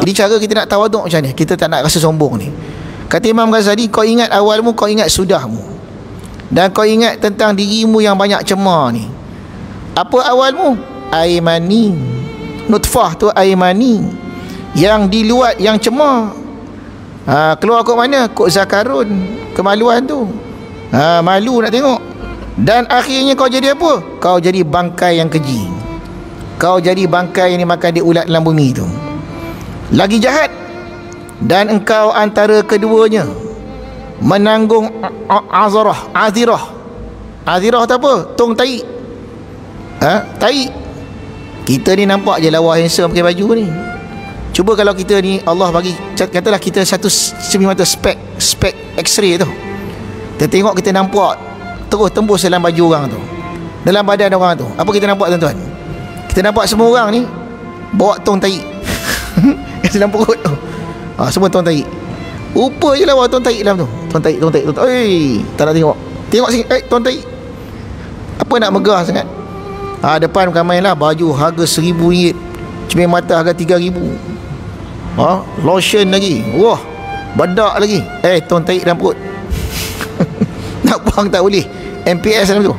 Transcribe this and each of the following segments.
Jadi cara kita nak tawaduk macam ni, kita tak nak rasa sombong ni. Kata Imam Ghazali, kau ingat awalmu, kau ingat sudahmu, dan kau ingat tentang dirimu yang banyak cemar ni. Apa awalmu? Air mani. Nutfah tu air mani yang diluat, yang cemar. Keluar kot mana? Kot zakarun, kemaluan tu. Malu nak tengok. Dan akhirnya kau jadi apa? Kau jadi bangkai yang keji. Kau jadi bangkai yang dimakan di ulat dalam bumi tu. Lagi jahat. Dan engkau antara keduanya menanggung azirah. Azirah tu apa? Tong tai. Tai. Kita ni nampak je lawa handsome pakai baju ni. Cuba kalau kita ni Allah bagi, katalah kita satu semimata spek X-ray tu, kita tengok, kita nampak terus tembus dalam baju orang tu, dalam badan orang tu. Apa kita nampak tuan-tuan? Kita nampak semua orang ni bawa tong tai dalam perut tu. Semua tong tai. Rupa je lawa tong tai dalam tu. Tong tai. Tak nak tengok. Tengok sini, tong tai. Apa nak megah sangat? Depan ramai lah baju harga RM1,000, cermin mata harga RM3,000. Lotion lagi. Wah, bedak lagi. Tong tai dalam perut. Nak buang tak boleh. MPS dalam tu.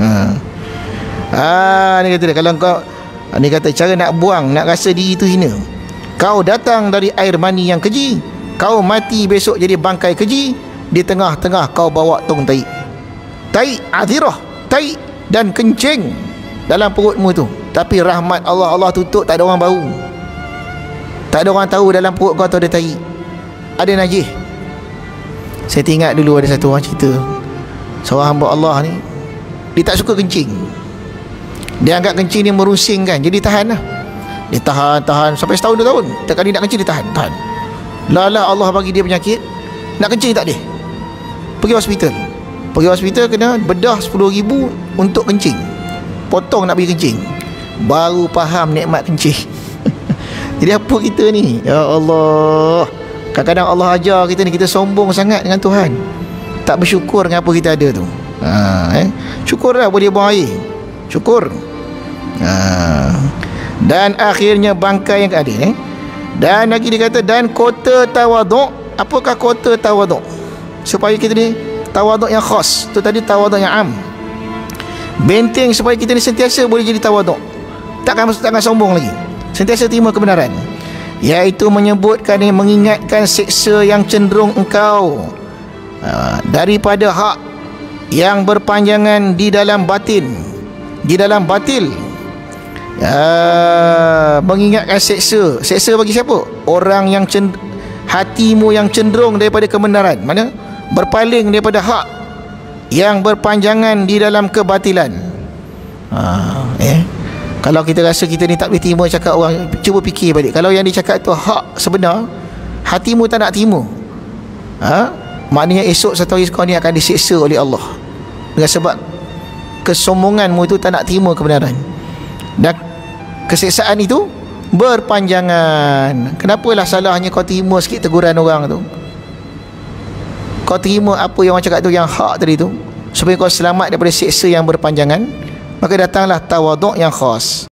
Ni kata dia, kalau kau, ni kata cara nak buang, nak rasa diri tu hina. Kau datang dari air mani yang keji, kau mati besok jadi bangkai keji, di tengah-tengah kau bawa tong tai. Tai azirah, tai dan kencing dalam perutmu tu. Tapi rahmat Allah, Allah tutup, tak ada orang bau. Tak ada orang tahu dalam perut kau tu ada tai, ada najis. Saya teringat dulu ada satu orang cerita, seorang hamba Allah ni, dia tak suka kencing. Dia anggap kencing ni merusingkan, jadi tahan lah. Dia tahan sampai setahun 2 tahun. Setiap kali nak kencing dia tahan. Lala Allah bagi dia penyakit, nak kencing tak boleh. Pergi hospital kena bedah RM10,000 untuk kencing. Potong nak pergi kencing, baru faham nikmat kencing. Jadi apa kita ni? Ya Allah, kadang-kadang Allah ajar kita ni, kita sombong sangat dengan Tuhan, tak bersyukur dengan apa kita ada tu. Syukurlah boleh buang air, syukur. Dan akhirnya bangkai yang ada Dan lagi dia kata, dan kota tawaduk. Apakah kota tawaduk? Supaya kita ni tawaduk yang khas. Tu tadi tawaduk yang am. Benteng supaya kita ni sentiasa boleh jadi tawaduk, takkan sombong lagi, sentiasa terima kebenaran. Iaitu menyebutkan, mengingatkan siksa yang cenderung engkau daripada hak yang berpanjangan di dalam batin, di dalam batil. Mengingatkan seksa bagi siapa? Orang yang hatimu yang cenderung daripada kebenaran, mana berpaling daripada hak yang berpanjangan di dalam kebatilan. Kalau kita rasa kita ni tak boleh terima cakap orang, cuba fikir balik, kalau yang dicakap tu hak sebenar, hatimu tak nak terima, maknanya esok satu hari kau ni akan disiksa oleh Allah dengan sebab kesombonganmu itu tak nak terima kebenaran. Dan kesiksaan itu berpanjangan. Kenapalah salahnya kau terima sikit teguran orang tu, kau terima apa yang orang cakap tu, yang hak tadi tu, supaya kau selamat daripada siksa yang berpanjangan. Maka datanglah tawaduk yang khas.